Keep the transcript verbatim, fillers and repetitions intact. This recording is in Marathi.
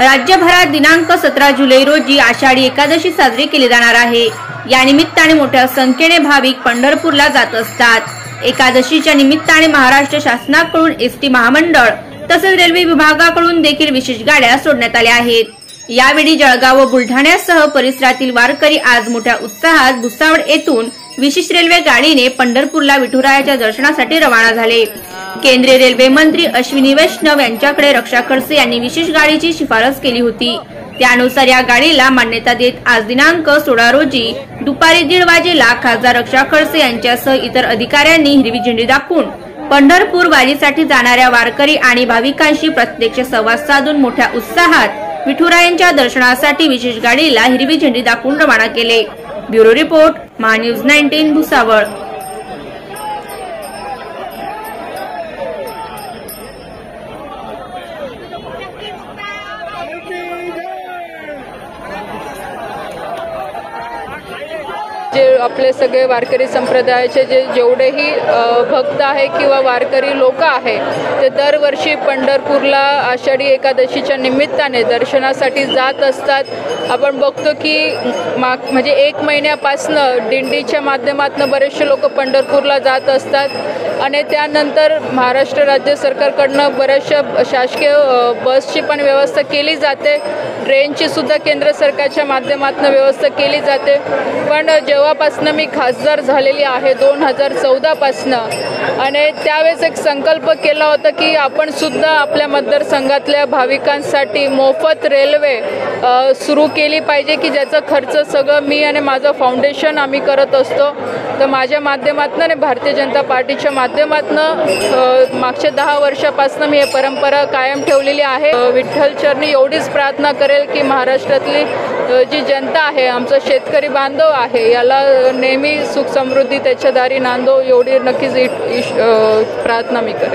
राज्यभरात दिनांक सतरा जुलै रोजी आषाढी एकादशी साजरी केली जाणार आहे। या निमित्ताने मोठ्या संख्येने भाविक पंढरपूरला जात असतात। एकादशीच्या निमित्ताने महाराष्ट्र शासनाकडून एसटी महामंडळ तसेच रेल्वे विभागाकडून देखील विशेष गाड्या सोडण्यात आल्या आहेत। यावेळी जळगाव व बुलढाण्यासह परिसरातील वारकरी आज मोठ्या उत्साहात भुसावळ येथून विशेष रेल्वे गाडीने पंढरपूरला विठुरायाच्या दर्शनासाठी रवाना झाले। केंद्रीय रेल्वे मंत्री अश्विनी वैष्णव यांच्याकडे रक्षा खडसे यांनी विशेष गाडीची शिफारस केली होती। त्यानुसार या गाडीला मान्यता देत आज दिनांक सोळा रोजी दुपारी दीड वाजेला खासदार रक्षा खडसे यांच्यासह इतर अधिकाऱ्यांनी हिरवी झेंडी दाखवून पंढरपूर वारीसाठी जाणाऱ्या वारकरी आणि भाविकांशी प्रत्यक्ष संवाद साधून मोठ्या उत्साहात विठुरायांच्या दर्शनासाठी विशेष गाडीला हिरवी झेंडी दाखवून रवाना केले। Bureau report Mahanews nineteen Bhusawal. जे आपले सगळे वारकरी संप्रदायाचे जे जेवढेही भक्त आहे किंवा वारकरी लोक आहे ते दरवर्षी पंढरपूरला आषाढी एकादशीच्या निमित्ताने दर्शनासाठी जात असतात। आपण बघतो की माग म्हणजे एक महिन्यापासनं दिंडीच्या माध्यमातून बरेचसे लोक पंढरपूरला जात असतात आणि त्यानंतर महाराष्ट्र राज्य सरकारकडनं बऱ्याचशा शासकीय बसची पण व्यवस्था केली जाते, ट्रेनची सुद्धा केंद्र सरकारच्या माध्यमातून व्यवस्था केली जाते। पण जेव्हापासनं मी खासदार झालेली आहे दोन हजार चौदापासनं आणि त्यावेळेस एक संकल्प केला होता की आपण सुद्धा आपल्या मतदारसंघातल्या भाविकांसाठी मोफत रेल्वे सुरू केली पाहिजे की ज्याचा खर्च सगळं मी आणि माझं फाउंडेशन आम्ही करत असतो। तर माझ्या माध्यमातून आणि भारतीय जनता पार्टीच्या माध्यमातून मागच्या दहा वर्षापासून मी ही परंपरा कायम ठेवलेली आहे। विठ्ठल चरणी एवढीच प्रार्थना करेल की महाराष्ट्रातली जी जनता आहे, आमचा शेतकरी बांधव आहे, याला नेहमी सुख समृद्धी त्याच्या दारी नांदो एवढी नक्कीच प्रार्थना मी करेन।